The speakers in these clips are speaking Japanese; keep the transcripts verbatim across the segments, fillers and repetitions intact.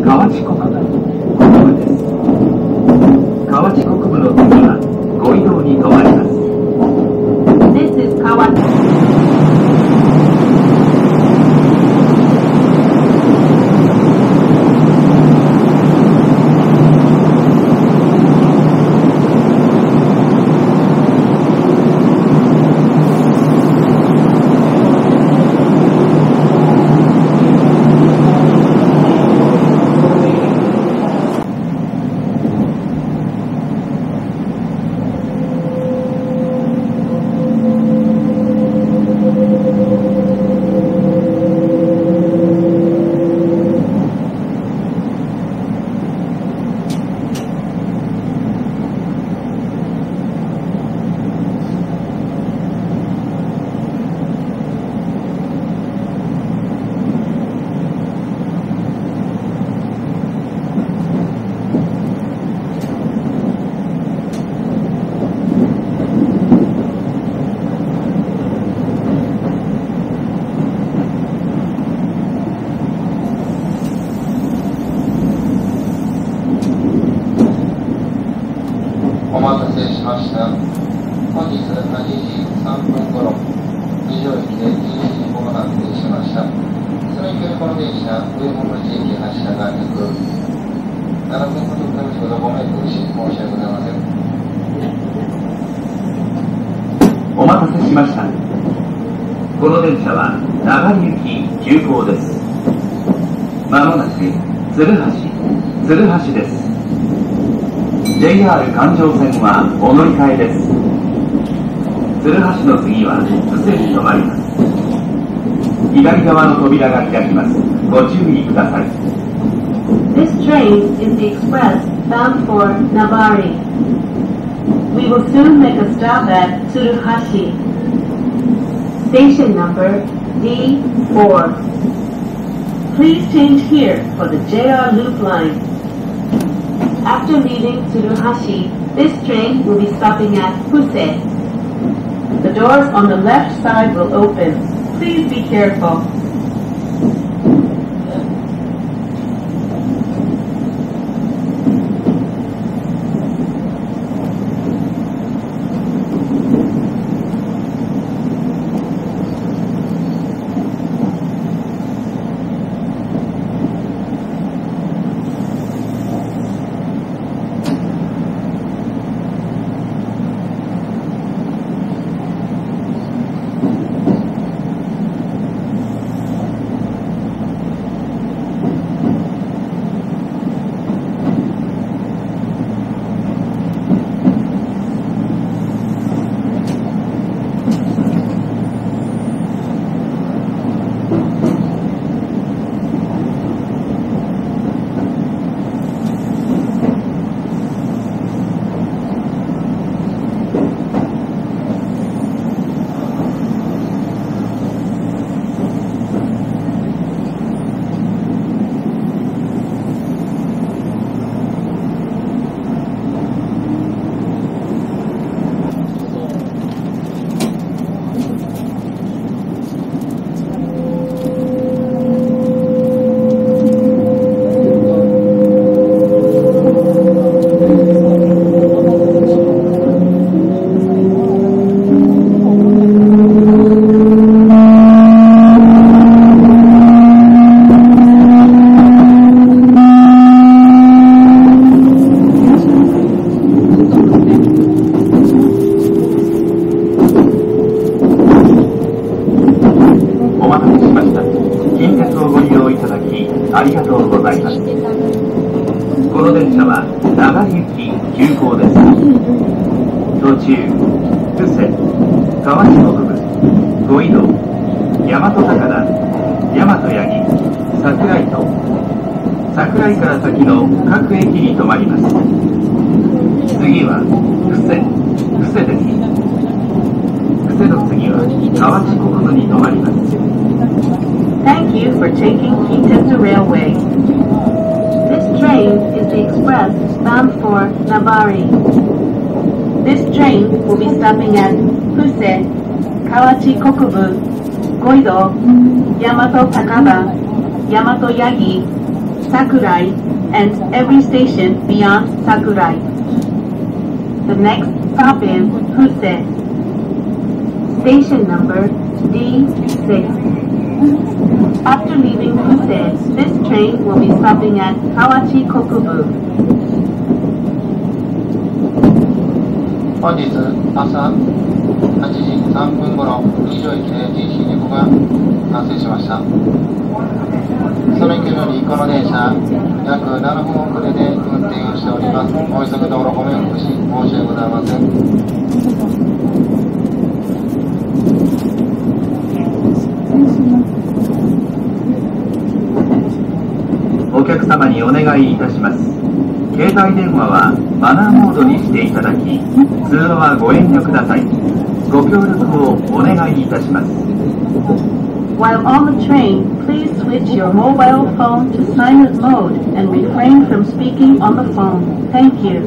河内国分国分です。河内国分の次はご移動に停まります。 This is 河内。 お待たせしました。本日はちじさんぷんごろ、二条駅で緊急事故が発生しました。それによりこの電車、上本町駅発車が約ななふんほどかかるほどご迷惑し申し訳ございません。 お待たせしました。この電車は長井行き急行です。まもなく鶴橋、鶴橋です。ジェイアール 環状線はお乗り換えです。鶴橋の次は布施に停まります。左側の扉が開きます。ご注意ください。 This train is the express bound for Nabari. We will soon make a stop at Tsuruhashi. Station number D four. Please change here for the J R Loop line. After leaving Tsuruhashi, this train will be stopping at Fuse. The doors on the left side will open. Please be careful. ありがとうございます。この電車は長井行き急行です。途中、布施、河内北部、五井道、大和高田、大和八木、桜井と桜井から先の各駅に停まります。次は布施、布施です。布施の次は河内国分に停まります。 Thank you for taking Kintetsu Railway. This train is the express bound for Nabari. This train will be stopping at Fuse, Kawachi Kokubu, Goido, Yamato Takaba, Yamato Yagi, Sakurai and every station beyond Sakurai. The next stop is Fuse. Station number D six. After leaving Fuse, this train will be stopping at Kawachi Kokubu. 本日朝はちじさんぷんごろ、以上駅で人身事故が発生しました。その池よりこの電車、約ななふん遅れで運転をしております。お急ぎ道路ご迷惑し、申し訳ございません。 お客様にお願いいたします。携帯電話はマナーモードにしていただき、通話はご遠慮ください。ご協力をお願いいたします。 While on the train, please switch your mobile phone to silent mode and refrain from speaking on the phone. Thank you.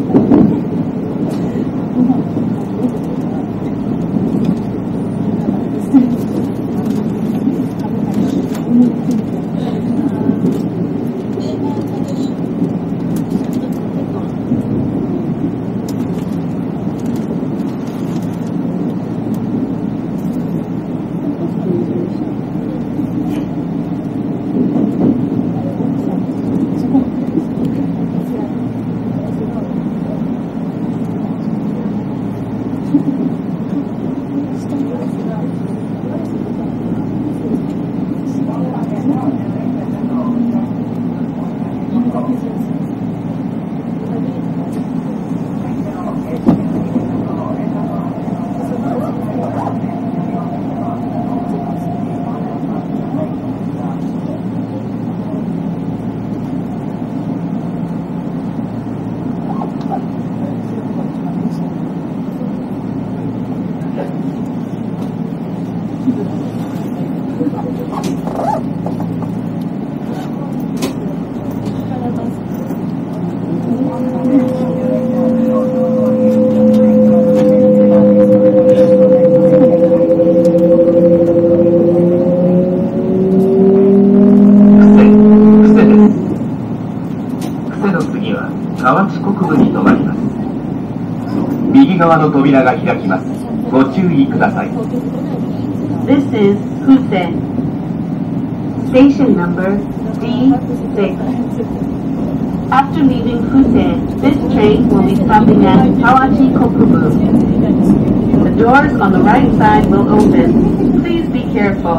右側の扉が開きます。ご注意ください。 This is Fuse. Station number D six. After leaving Fuse, this train will be stopping at Kawachi Kokubu. The doors on the right side will open. Please be careful.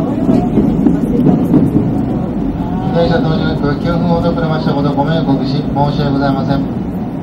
電車到着きゅうふんほど遅れましたことご迷惑をおかけし申し訳ございません。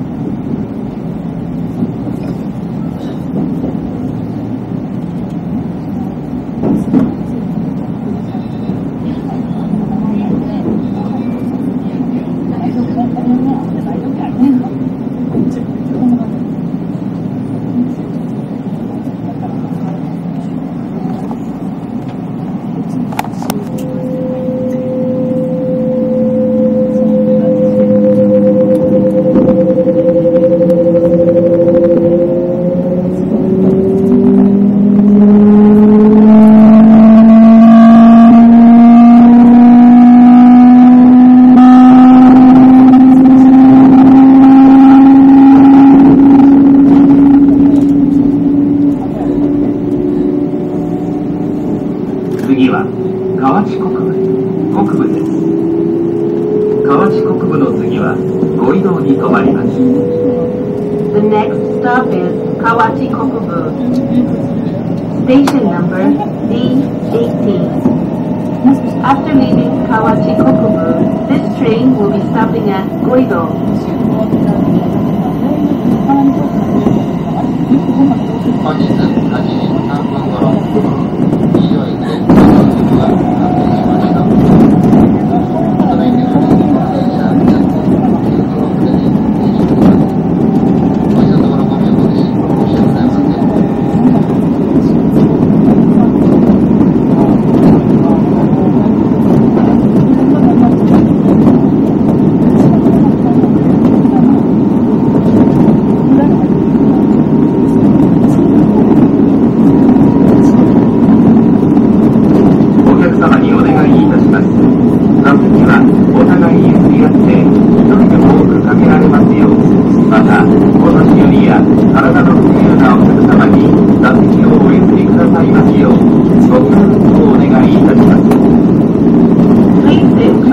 次は河内国部国部です。河内国部の次は五井道に停まります。 The next stop is Kawachi Kokubu. Station number D eighteen. After leaving Kawachi Kokubu, this train will be stopping at Goido. 本日はちじさんぷんごろ、以上駅で事故が発生しました。その駅よりこの電車約きゅうふん遅れに停止しています。ご一緒のところご迷惑をおかけし申し訳ございません。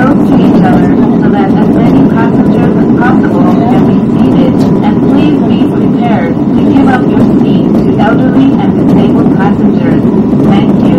close to each other so that as many passengers as possible can be seated, and please be prepared to give up your seat to elderly and disabled passengers. Thank you.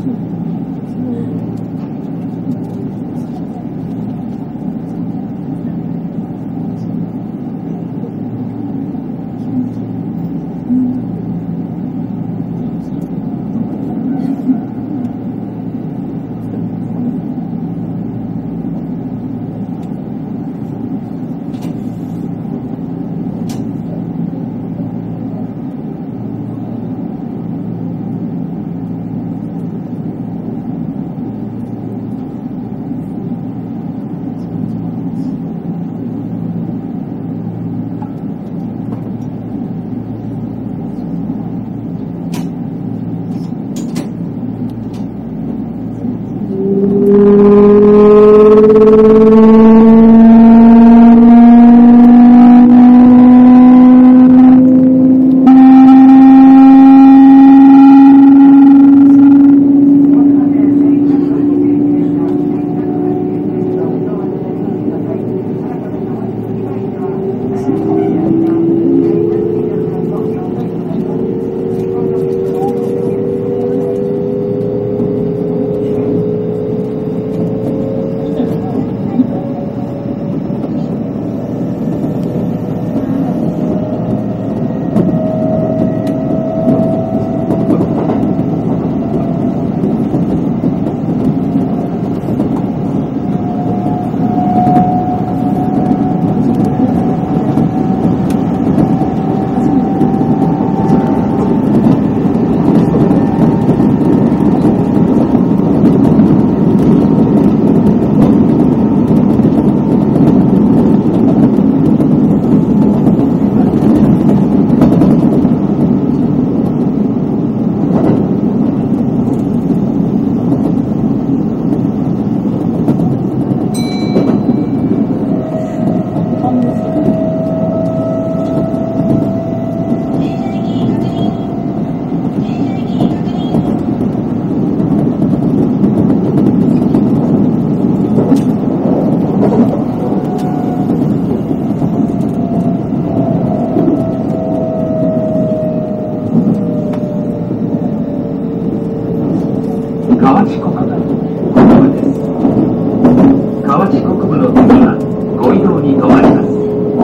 河内国部国部です。河内国部の次はご移動に停まります。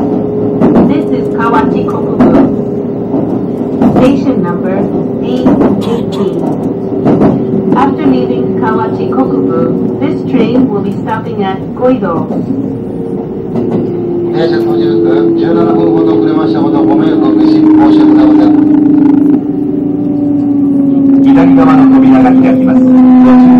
This is Kawachi Kokubu. Station number D eighteen. After leaving Kawachi Kokubu, this train will be stopping at Goido. 停車途中区じゅうななふんほど遅れましたことご迷惑をおかけし申し訳ございません。 左側の扉が開きます。ご注意